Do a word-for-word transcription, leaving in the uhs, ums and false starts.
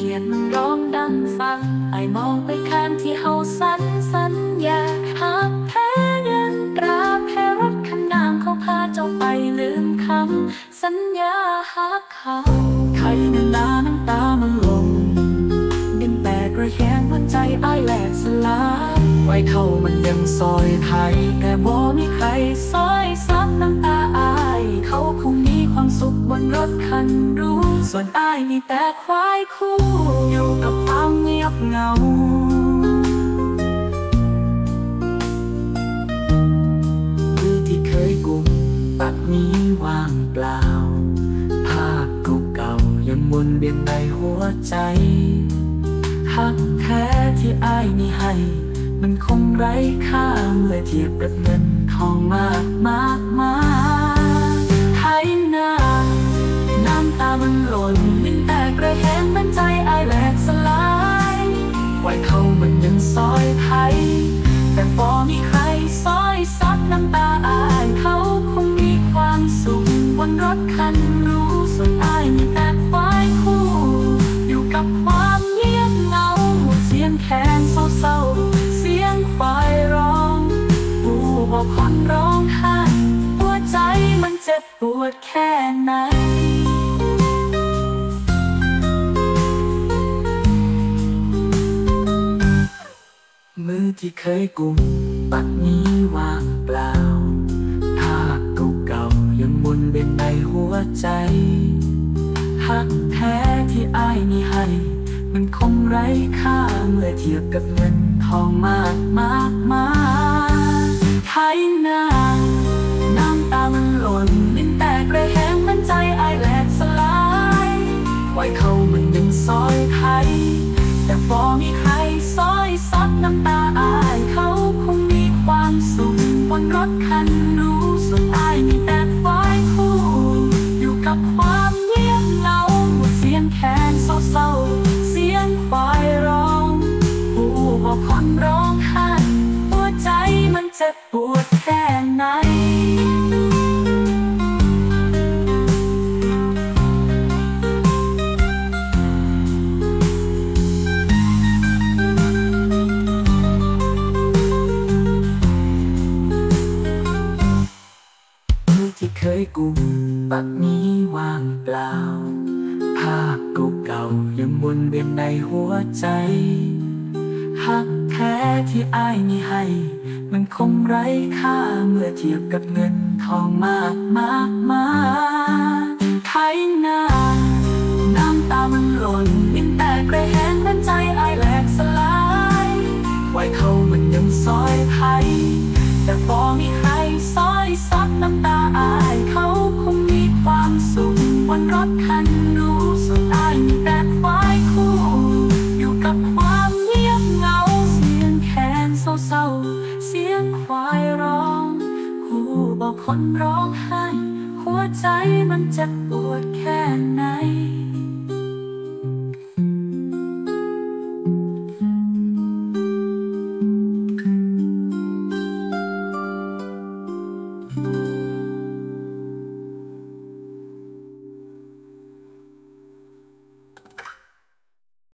ยดมันร้องดังฟังไอมองไปข้างที่เฮาสัญสัญญาหากแพ้เงินตราแพ้รถคันน้ำเขาพาเจ้าไปลืมคำสัญญาหักเขาใครน้ำตาน้ำตามันลงดินแตกระแยงมันใจไอแหลกสลายไว้เขามันยังซอยไทยแต่บ่มีใครซอยซับน้ำตาอายเขาคงมีความสุขบนรถคันรู้ส่วนอายมีแต่ควายคู่อยู่กับความเงียบเหงามือที่เคยกุมปัดนี้ว่างเปล่าภาพเก่าๆยังวนเวียนในหัวใจหักแท้ที่อายมีให้มันคงไร้ค่าเมื่อเทียบกับเงินทองมากมากมายไทยนาน้ำตามันหล่นลิ้นแตกระแหงมันใจอายแหลกสลายไว้เขามันยังซอยไทยแต่พอมีใครซอยซับน้ำตาอายเขาคงมีความสุขบนรถคันรู้ส่วนอายมีแต่ควายคู่อยู่กับความเงียบเหงาเสียงแคนเศร้าๆเสียงควายร้องผู้บอกคนร้องไห้หัวใจมันเจ็บปวดแค่ไหนมือที่เคยกุมปัดนี้ว่างเปล่าภาพเก่าๆยังวนเวียนในหัวใจหักแท้ที่อายมีให้มันคงไร้ค่าเมื่อเทียบกับเงินทองมากมากมายไทยนาน้ำตามันหล่นลิ้นแตกระแหงมันใจอายแหลกสลายไว้เขามันยังซอยไทยแต่พอมีใครซอยซับน้ำตาอายเขาคงมีความสุขบนรถคันรู้ส่วนอายมีแต่ควายคู่อยู่กับความเงียบเหงาเสียงแคนเศร้าๆเสียงควายร้องผู้บอกคนร้องไห้หัวใจมันเจ็บปวดแค่ไหนที่เคยกุมปัดนี้ว่างเปล่าภาพเก่าๆยังวนเวียนในหัวใจหักแท้ที่อายมีให้มันคงไร้ค่าเมื่อเทียบกับเงินทองมากมากมายไทยนาน้ำตามันหล่น